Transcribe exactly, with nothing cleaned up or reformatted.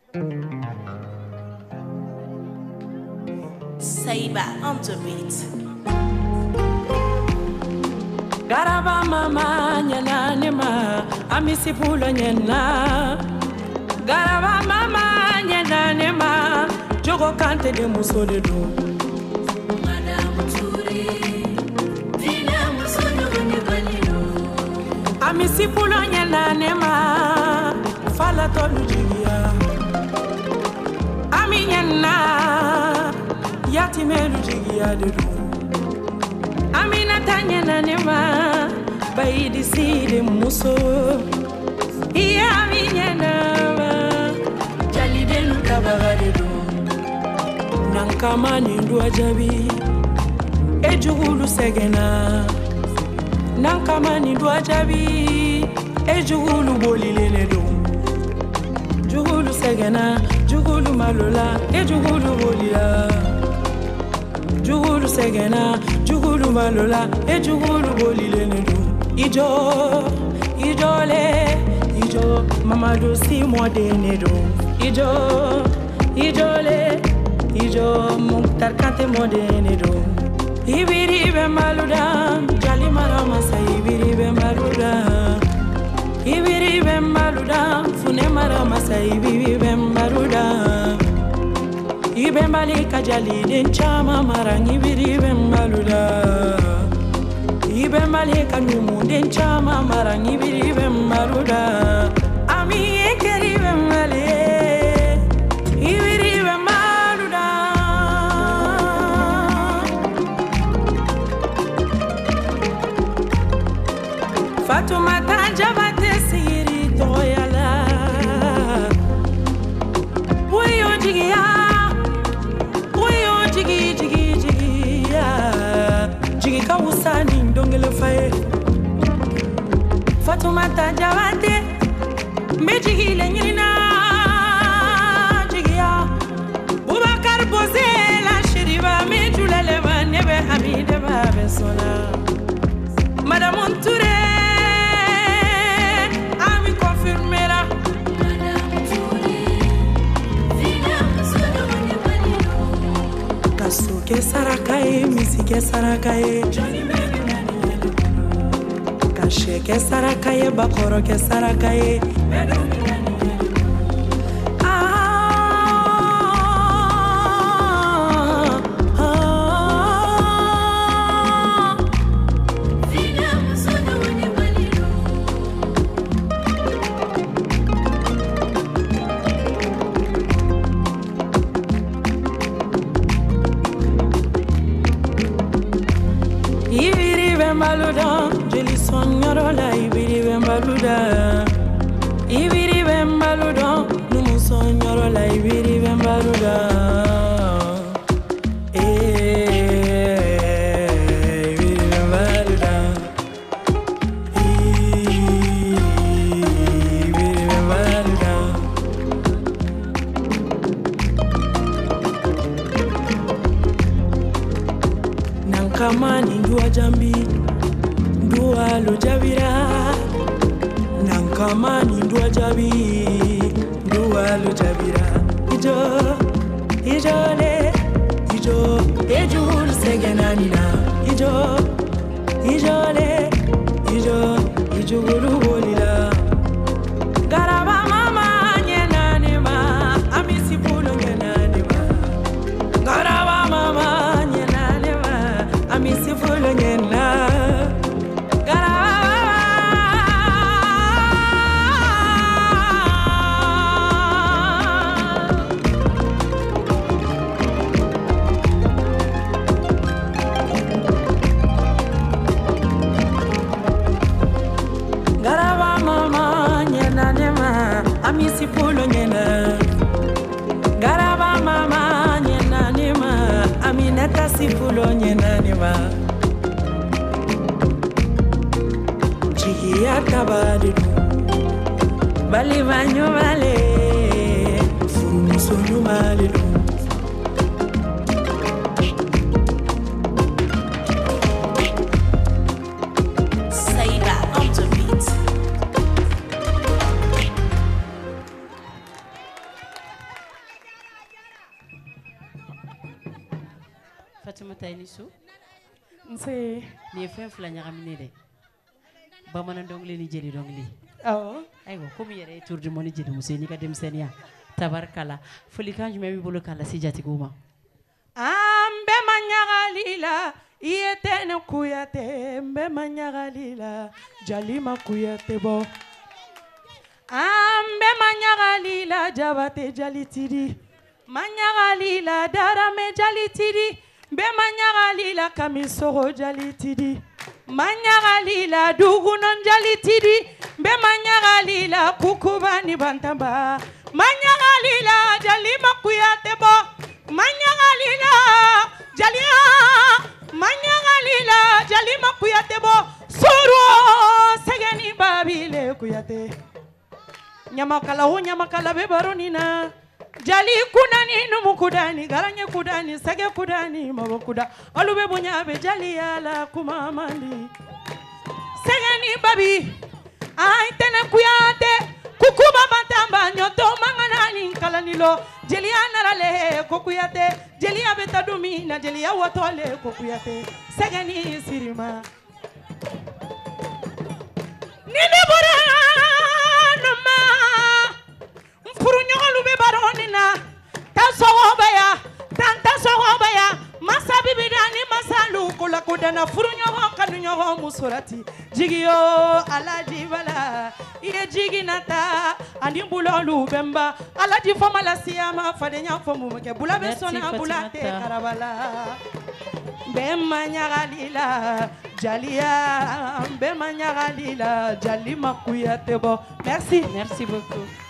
Saiba on the beat. Garaba mama nyana nema amisi pulo nyana. Garaba mama nyana nema jogo kante de musole do. Madame Touré, dina musolo ne balino. Amisi pulo nyana nema fala tolu jigia. Ami nyana yati melu jigia de do. Amina tanya na nema baidi side muso iya minya na jali de lukabagare do nankama ni ndo ajabi ejugulu segena nankama ni ndo ajabi ejugulu bolilele do jugulu segena jugulu malola ejugulu bolila jugulu segena jugulu malola e jugulu bolile nedu ijo ijole ijo mama do si mode nedu ijo ijole ijo muktar kante mode nedu ibiri be maluda jali marama sa ibiri be maluda ibiri be maluda fune marama sa ibiri be maluda Ibembali kajali den chama marangi biri bembaluda Ibembali kanumu den chama marangi biri bembaluda Ami ekeri bembali Ibiri bembaluda Fatuma tajabate siri toyala Uyo jigiya Jigi jigi jigi ya jigi kawusani ndongele fae Fatuma tajawate me jigi lenyina jigi ya Bubakar Boze la shiriba me julele ba nebe hamide ba besona Madame Touré ami confirmera Ke sarakaye misi ke sarakaye Kashe ke sarakaye bakoro ke sarakaye Maluda, jeli sonyoro la ibiri bembaluda. Ibiri bembaluda, numu sonyoro la ibiri bembaluda. Eh, ibiri bembaluda. Ibiri bembaluda. Nankamani ndua jambi. Ndua lo jabira Nankamani ndua jabi Ndua lo jabira Ijo, ijo le Ijo, ejul segenanina Ijo, ijo le Ijo, ijo gulu bolila Garaba mama nyena nema Amisi pulo nyena nema Garaba mama nyena nema Amisi pulo nyena Amisi pulo nyena Garaba mama nyena nema Aminata si pulo nyena nema Jigi ya tabadidu Bali vanyo vale Furu musonu malidu Saiba on the beat. Fatimata Enisu nse ni fɛn fila ɲagamine dɛ bamanan dɔnkili ni jeli dɔnkili awɔ ayiwa komi yɛrɛ ye tour du monde jeli muso ye n'i ka denmisɛnniya tabarikala folikan jumɛn b'i bolo k'a lase jatigiw ma an bɛɛ ma ɲagali la i ye tɛnɛ kuyate n bɛɛ ma ɲagali la jali ma kuyate bɔ an bɛɛ ma ɲagali la jabate jali tidi ma ɲagali la darame jali tidi n bɛɛ ma ɲagali la kamisogo jali tidi ma ɲagali la dugunon jali tidi n bɛɛ ma ɲagali la kukuba ni bantaba ma ɲagali la jali ma kuyate bɔ ma ɲagali la jaliya ma ɲagali la jali ma kuyate bɔ soro sɛgɛni babile kuyate ɲamakala o ɲamakala bɛ baroni na jali kudani numu kudani garanɲɛ kudani sɛgɛ kudani mabɔ kuda olu bɛ bonya bɛ jaliya la kuma mandi sɛgɛni babi ay tɛnɛ kuyate kukuba bantamba ɲɔtɔ manganani kalanilo jeliya narale ko kuyate jeliya bɛ ta dumi na jeliya wɔtɔle ko kuyate sɛgɛni sirima ni ne bɔra numa furuɲɔgɔnlu bɛ baroni na tasɔgɔbaya tan tasɔgɔbaya masa bibida ni masalu kolakodana furuɲɔgɔn kanuɲɔgɔn musorati jigiyo alaji bala i ye jigi nata ani bulolu bɛnba alaji fɔma lasiyama fadenya fɔ mun kɛ bula bɛ sɔnna bula tɛ karabala bɛɛ ma ɲagali la jaliya bɛɛ ma ɲagali la jali ma kuyate bɔ merci merci beaucoup